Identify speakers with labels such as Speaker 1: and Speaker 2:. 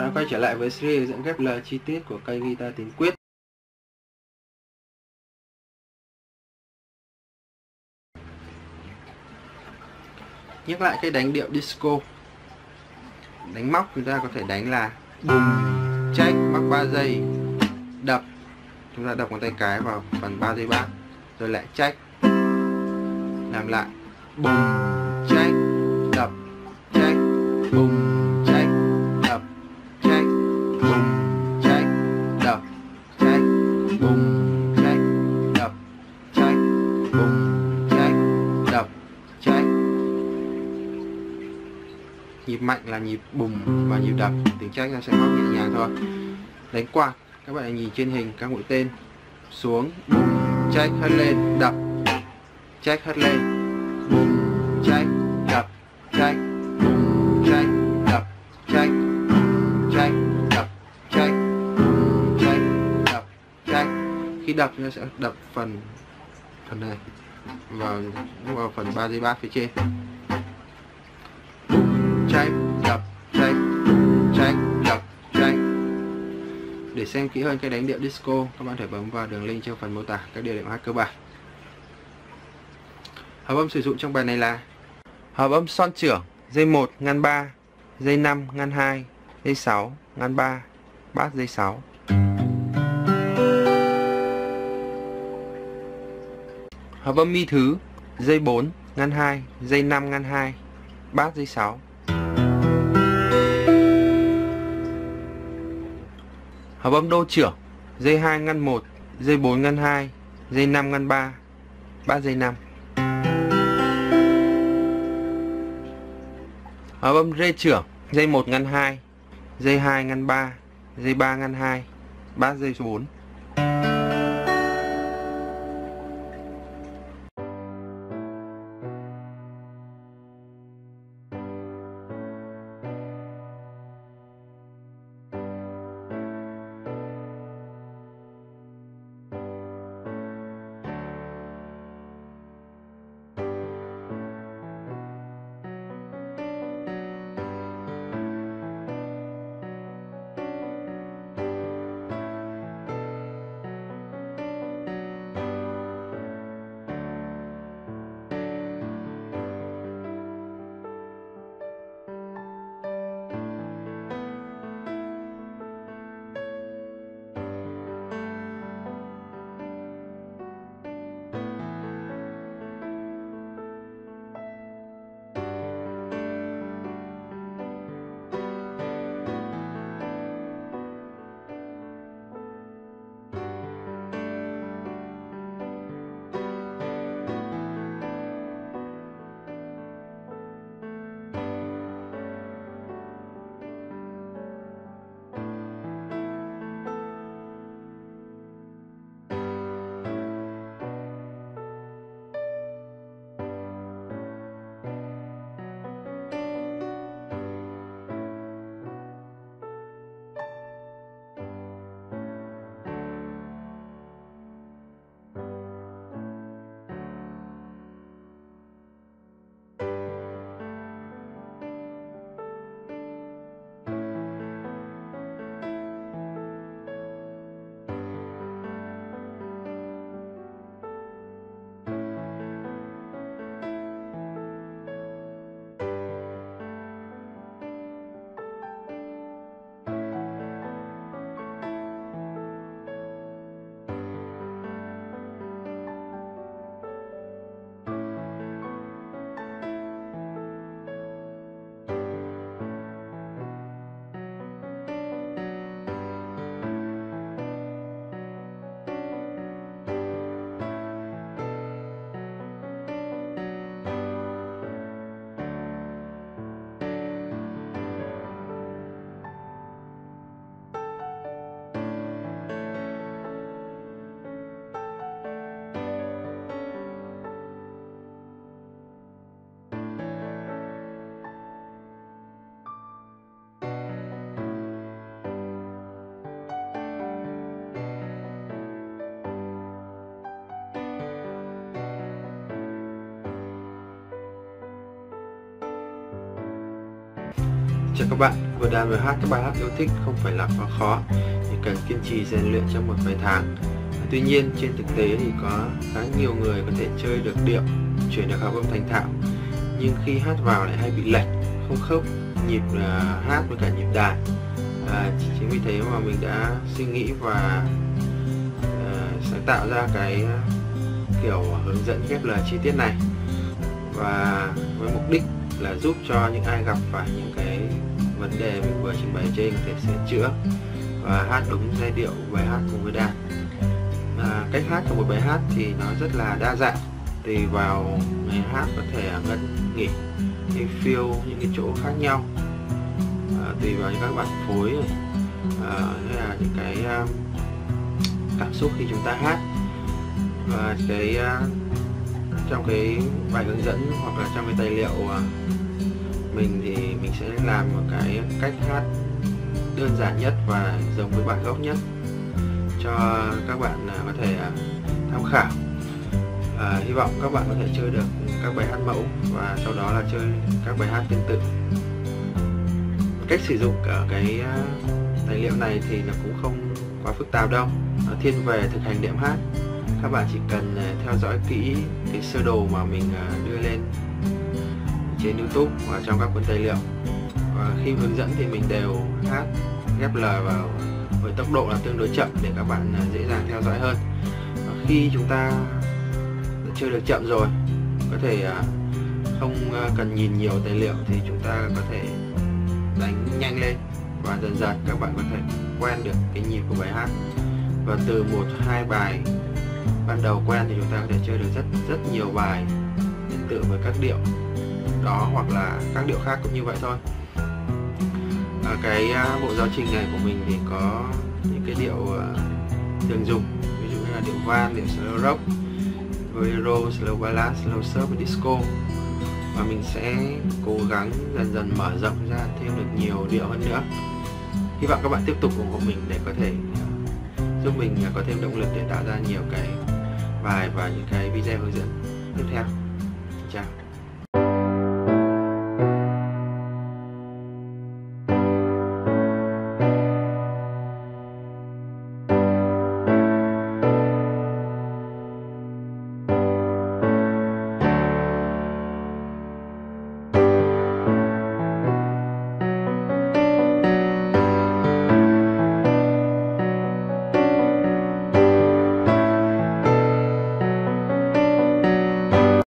Speaker 1: Quay trở lại với series hướng dẫn ghép lời chi tiết của cây guitar Tín Quyết. Nhắc lại cái đánh điệu disco. Đánh móc chúng ta có thể đánh là bùm, check, móc 3 giây, đập. Chúng ta đập ngón tay cái vào phần 3 giây bass, rồi lại check. Làm lại bùm, check, đập, check, bùm, check, đập, check, bùm, check, đập, check, bùm, check, đập, check, bùm, check, đập, check. Nhịp mạnh là nhịp bùm và nhịp đập, tiếng check nó sẽ móc nhẹ nhàng thôi. Đánh quạt, các bạn nhìn trên hình các mũi tên xuống, bùm, check, hất lên, đập, check, hất lên, bùm, check, đập, check, bùm, check, đập, check, bùm, check, đập, check, bùm, check, đập, check. Khi đập nó sẽ đập phần này vào phần 3 giây bass phía trên. Bùm, check, đập, check, bùm, check, đập, check. Để xem kỹ hơn cái đánh điệu disco, các bạn thể bấm vào đường link trong phần mô tả các địa điểm hát cơ bản. Hợp âm sử dụng trong bài này là hợp âm son trưởng, dây 1 ngăn 3, dây 5 ngăn 2, dây 6 ngăn 3, bass dây 6. Hợp âm mi thứ, dây 4 ngăn 2, dây 5 ngăn 2, bass dây 6. Hợp âm đô trưởng, dây 2 ngăn 1, dây 4 ngăn 2, dây 5 ngăn 3, bass dây 5. Hợp âm rê trưởng, dây 1 ngăn 2, dây 2 ngăn 3, dây 3 ngăn 2, bass dây số 4. Chào các bạn, vừa đàn vừa hát các bài hát yêu thích không phải là quá khó, chỉ cần kiên trì rèn luyện trong một vài tháng. Tuy nhiên trên thực tế thì có khá nhiều người có thể chơi được điệu, chuyển được hợp âm thành thạo, nhưng khi hát vào lại hay bị lệch, không khớp nhịp hát với cả nhịp đàn. Chính vì thế mà mình đã suy nghĩ và sáng tạo ra cái kiểu hướng dẫn ghép lời chi tiết này, và với mục đích là giúp cho những ai gặp phải những cái vấn đề mình vừa trình bày trên có thể sửa chữa và hát đúng giai điệu bài hát cùng với đàn. Cách hát của một bài hát thì nó rất là đa dạng, tùy vào ngày hát có thể ngân nghỉ hay phiêu những cái chỗ khác nhau, tùy vào những các bản phối này, hay là những cái cảm xúc khi chúng ta hát. Và trong cái bài hướng dẫn hoặc là trong cái tài liệu mình thì mình sẽ làm một cái cách hát đơn giản nhất và giống với bản gốc nhất cho các bạn có thể tham khảo. Hy vọng các bạn có thể chơi được các bài hát mẫu và sau đó là chơi các bài hát tương tự. Cách sử dụng cả cái tài liệu này thì nó cũng không quá phức tạp đâu, nó thiên về thực hành đệm hát. Các bạn chỉ cần theo dõi kỹ cái sơ đồ mà mình đưa lên trên YouTube và trong các cuốn tài liệu, và khi hướng dẫn thì mình đều hát ghép lời vào với tốc độ là tương đối chậm để các bạn dễ dàng theo dõi hơn. Và khi chúng ta chơi được chậm rồi, có thể không cần nhìn nhiều tài liệu thì chúng ta có thể đánh nhanh lên, và dần dần các bạn có thể quen được cái nhịp của bài hát. Và từ 1-2 bài ban đầu quen thì chúng ta có thể chơi được rất nhiều bài tương tự với các điệu đó, hoặc là các điệu khác cũng như vậy thôi. Cái bộ giáo trình này của mình thì có những cái điệu thường dùng, ví dụ như là điệu van, điệu slow rock, bolero, slow ballad, slow surf và disco. Và mình sẽ cố gắng dần dần mở rộng ra thêm được nhiều điệu hơn nữa. Hy vọng các bạn tiếp tục ủng hộ mình để có thể giúp mình có thêm động lực để tạo ra nhiều cái bài và những cái video hướng dẫn tiếp theo. Chào.